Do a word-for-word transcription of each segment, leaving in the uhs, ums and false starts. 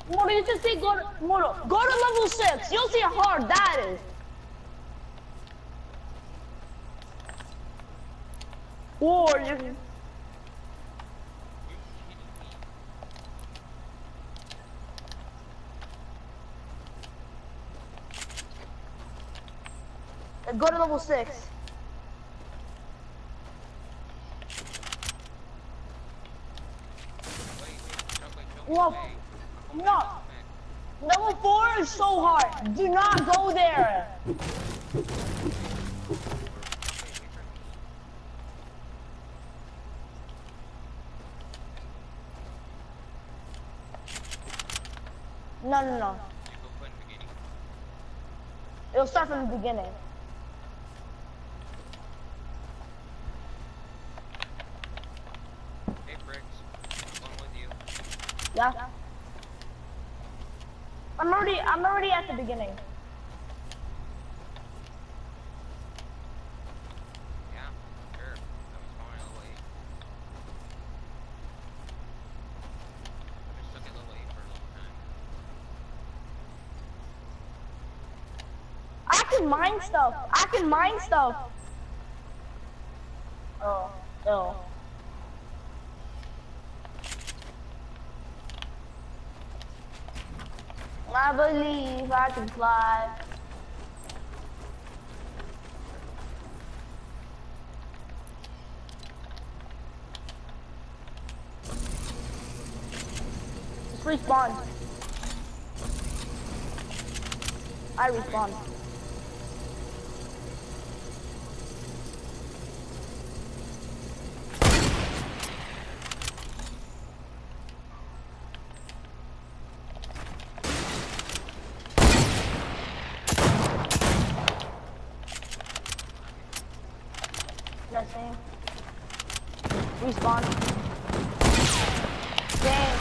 Moro, you just see go to, Moro, go to level six. You'll see how hard that is. Or you. Go to level six. Whoa. No. Level four is so hard. Do not go there. No, no, no. It'll start from the beginning. Hey, Bricks. I'm going with you. Yeah. I'm already, I'm already at the beginning. Yeah, sure. I've been spawning level eight. I've been stuck at level eight for a long time. I can mine stuff. I can mine stuff. Oh, no. I believe I can fly. Just respawn. I respawn. Nothing. Respawn. Dang.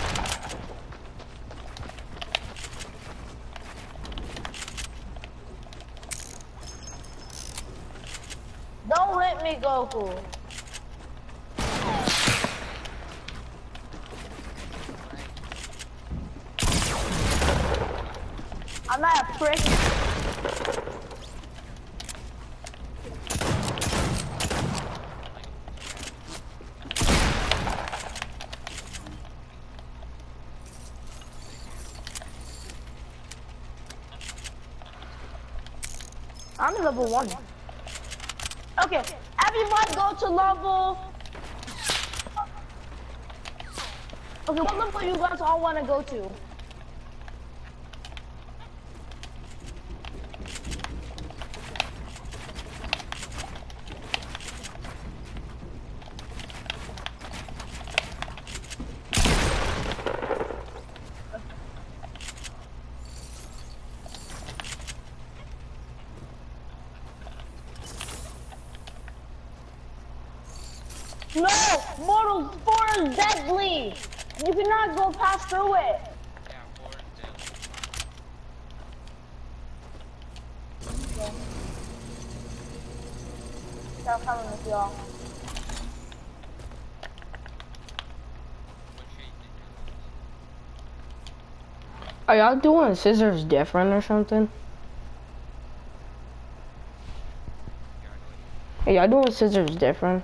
Don't hit me, Goku. I'm not a prick. I'm level one. Okay, everybody go to level. Okay, what level you guys all want to go to? No! Mortal four is deadly! You cannot go past through it! Yeah, four is deadly. Okay. Stop coming with y'all. What shade did you lose? Are y'all doing scissors different or something? Hey, y'all doing scissors different?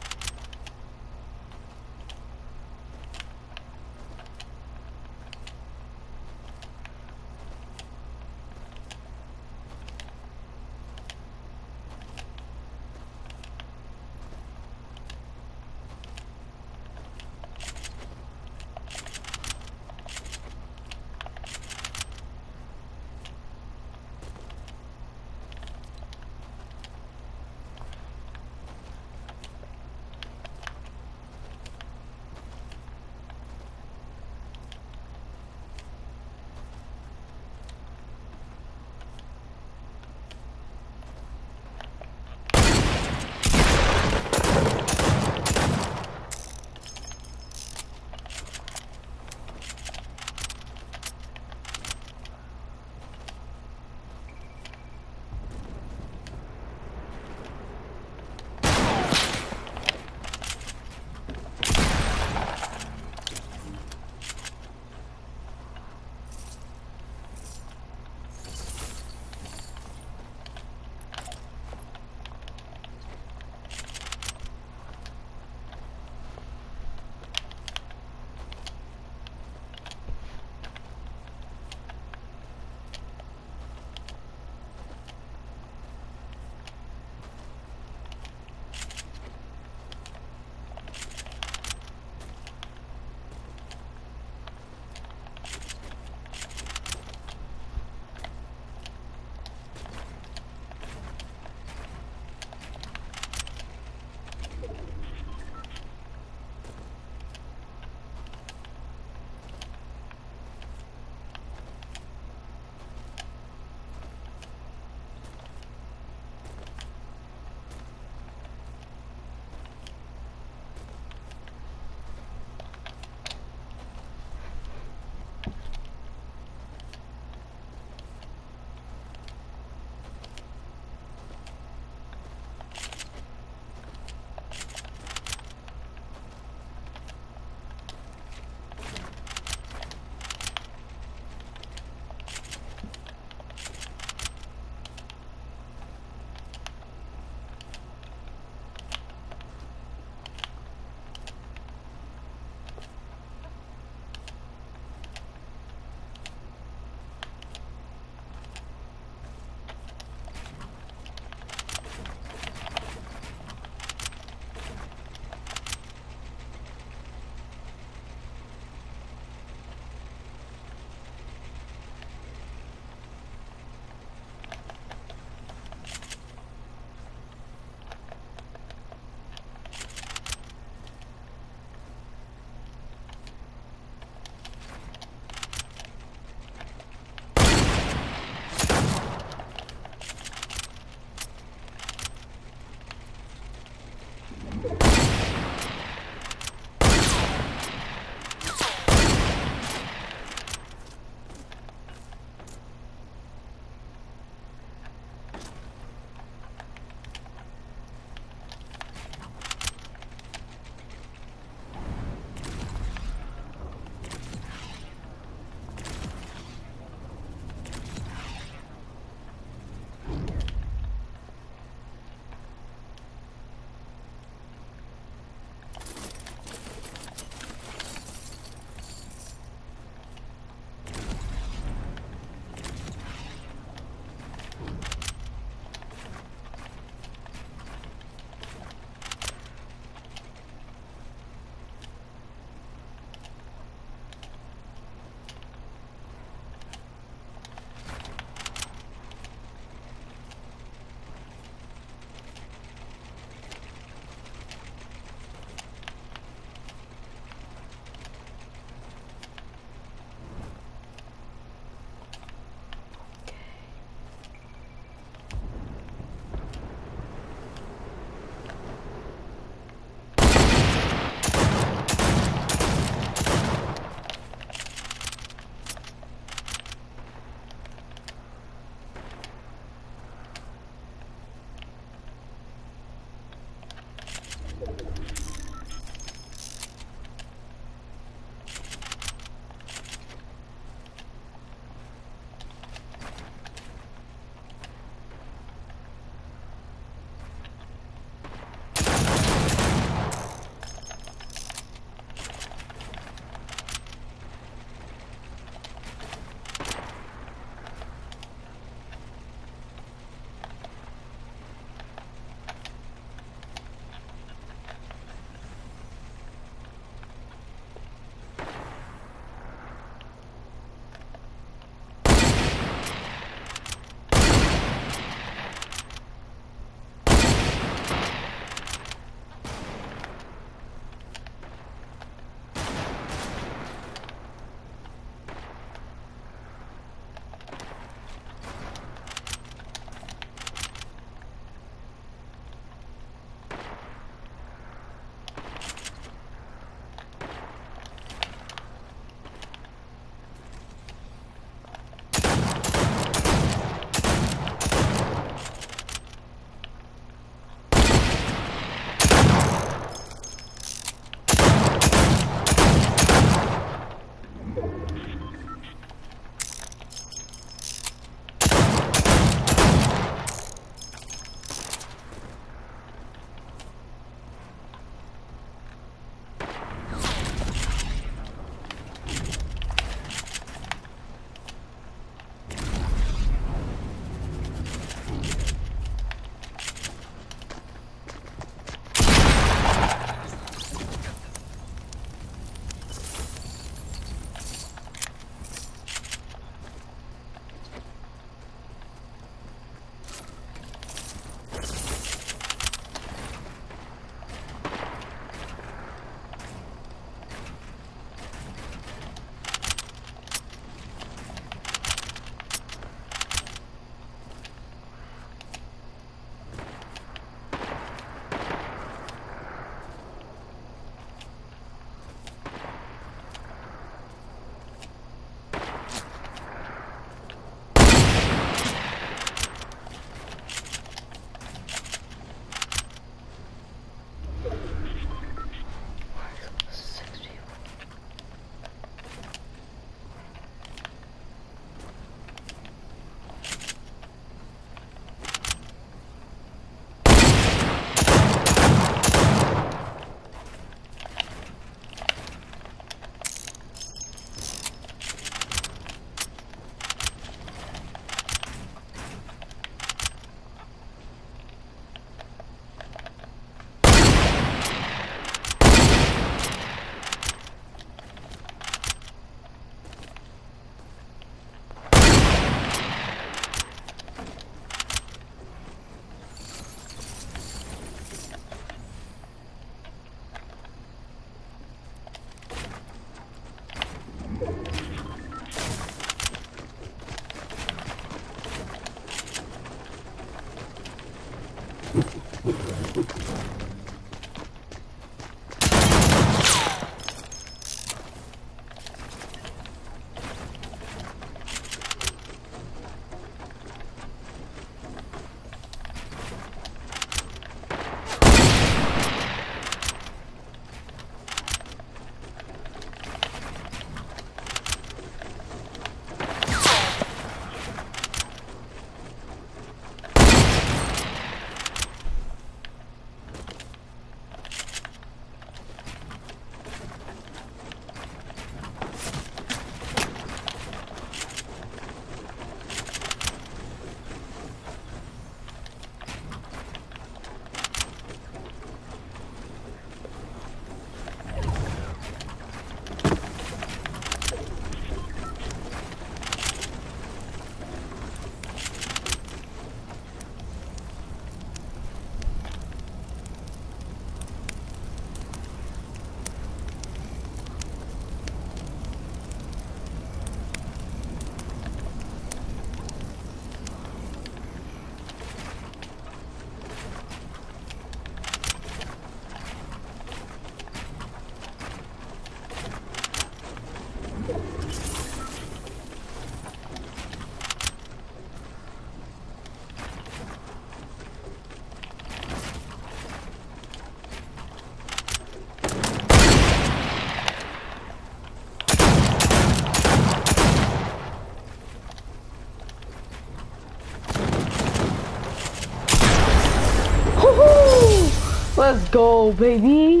Let's go, baby.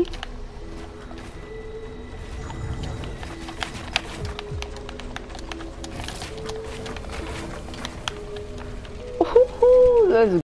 Let's